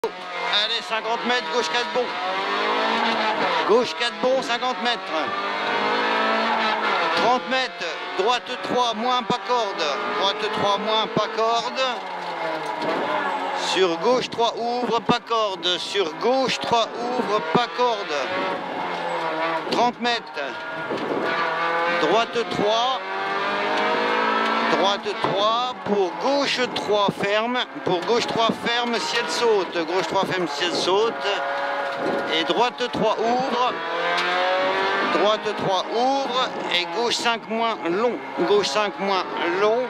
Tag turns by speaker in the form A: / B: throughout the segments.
A: Allez, 50 mètres, gauche 4 bons. Gauche 4 bons, 50 mètres. 30 mètres, droite 3, moins pas corde. Droite 3, moins pas corde. Sur gauche 3, ouvre pas corde. Sur gauche 3, ouvre pas corde. 30 mètres. Droite 3. Droite 3, pour gauche 3 ferme, pour gauche 3 ferme, ciel saute, gauche 3 ferme, ciel saute, et droite 3 ouvre, droite 3 ouvre, et gauche 5 moins long, gauche 5 moins long,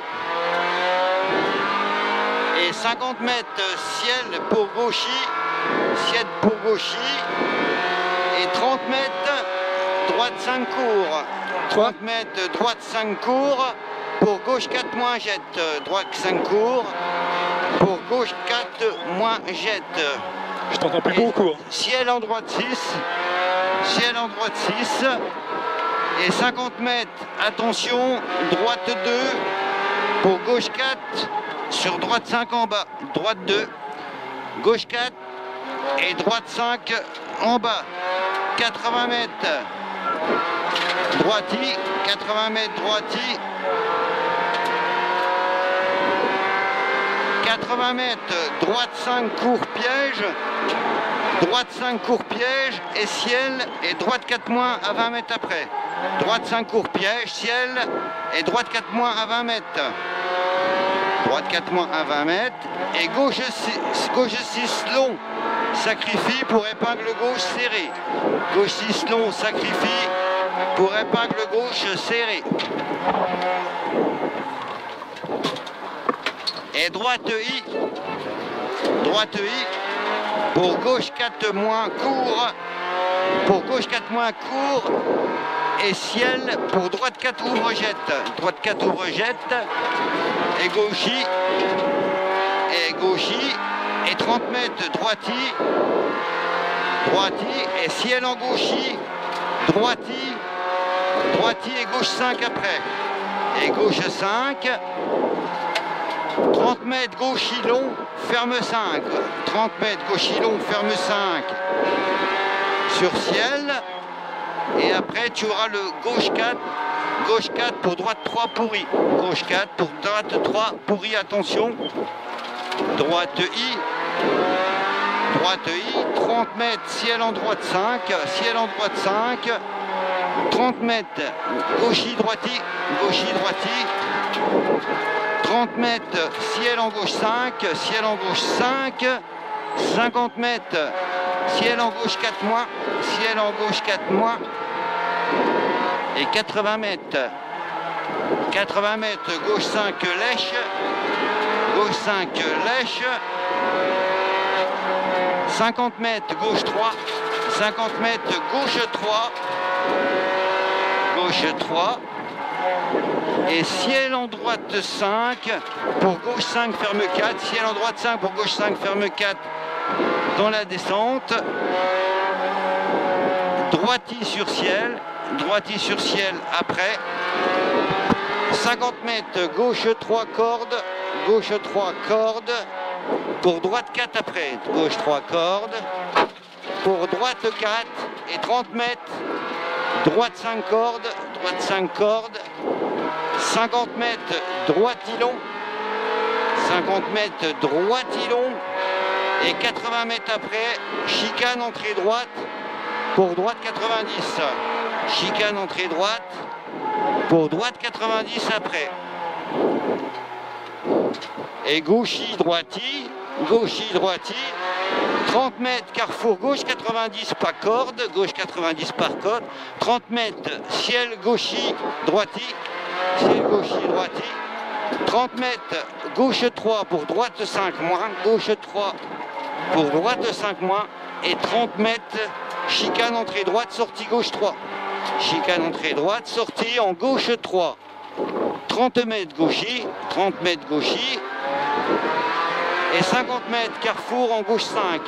A: et 50 mètres ciel pour gauchy, ciel pour gauchy, et 30 mètres droite 5 court, 30 mètres droite 5 court, pour gauche 4 moins jette, droite 5 court, pour gauche 4 moins jette.
B: Je t'entends plus beaucoup. Hein.
A: Ciel en droite 6, ciel en droite 6, et 50 mètres, attention, droite 2, pour gauche 4, sur droite 5 en bas, droite 2, gauche 4, et droite 5 en bas, 80 mètres, droiti, 80 mètres droiti, 80 mètres, droite 5 court piège, droite 5 court piège et ciel, et droite 4 moins à 20 mètres après. Droite 5 court piège, ciel, et droite 4 moins à 20 mètres. Droite 4 moins à 20 mètres, et gauche 6 long, sacrifie pour épingle gauche serrée. Gauche 6 long, sacrifie pour épingle gauche serrée. Et droite I, pour gauche 4 moins court, pour gauche 4 moins court, et ciel, pour droite 4 ouvre jette, droite 4 ouvre jette, et gauchy, et 30 mètres droiti, et ciel en gauchy, droiti, et gauche 5 après, et gauche 5, 30 mètres gauchy long, ferme 5. 30 mètres gauchy long, ferme 5. Sur ciel. Et après tu auras le gauche 4. Gauche 4 pour droite 3 pourri. Gauche 4 pour droite 3 pourri, attention. Droite I. Droite I. 30 mètres, ciel en droite 5. Ciel en droite 5. 30 mètres, gauchy droiti. Gauchy droiti. 30 mètres, ciel en gauche 5, ciel en gauche 5, 50 mètres, ciel en gauche 4 moins, ciel en gauche 4 moins, et 80 mètres, gauche 5 lèche, gauche 5 lèche, 50 mètres, gauche 3, 50 mètres, gauche 3, gauche 3, et ciel en droite 5, pour gauche 5 ferme 4, ciel en droite 5 pour gauche 5 ferme 4 dans la descente, droiti sur ciel après, 50 mètres, gauche 3 cordes, pour droite 4 après, gauche 3 cordes, pour droite 4 et 30 mètres, droite 5 cordes, 50 mètres, droiti-long, 50 mètres, droiti-long, et 80 mètres après, chicane entrée droite, pour droite 90, chicane entrée droite, pour droite 90 après, et gauchy droiti, 30 mètres, carrefour gauche 90 par corde, 30 mètres, ciel gauchy droiti, 30 mètres, gauche 3 pour droite 5 moins, et 30 mètres, chicane entrée droite, sortie gauche 3, sortie en gauche 3, 30 mètres gauchy, et 50 mètres, carrefour en gauche 5,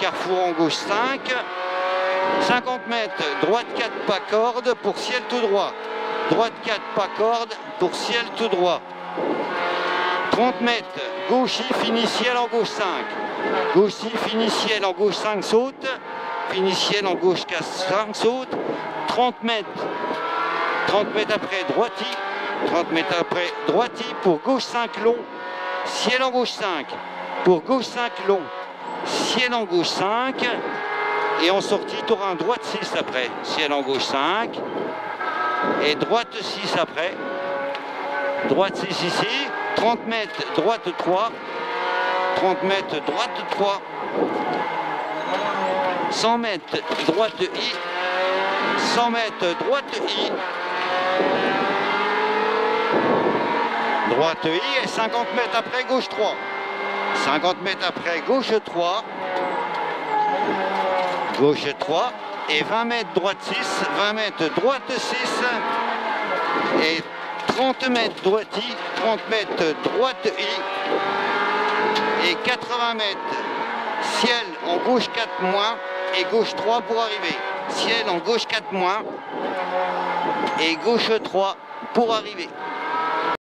A: 50 mètres, droite 4 pas corde pour ciel tout droit, droite 4 pas corde pour ciel tout droit, 30 mètres, gauchy, fini ciel en gauche 5, Gauche 6, fini ciel en gauche 5, saute. Fini ciel en gauche 4, 5, saute. 30 mètres. 30 mètres après, droiti. 30 mètres après, droiti pour gauche 5 long. Ciel en gauche 5. Pour gauche 5 long. Ciel en gauche 5. Et en sortie, tu auras un droite 6 après. Ciel en gauche 5. Et droite 6 après. Droite 6 ici. 30 mètres, droite 3. 30 mètres, droite 3. 100 mètres, droite I. 100 mètres, droite I. Droite I et 50 mètres après, gauche 3. 50 mètres après, gauche 3. Gauche 3. Et 20 mètres, droite 6. 20 mètres, droite 6. Et 30 mètres, droite I. 30 mètres, droite I. Et 80 mètres, ciel en gauche 4 moins. Et gauche 3 pour arriver. Ciel en gauche 4 moins. Et gauche 3 pour arriver.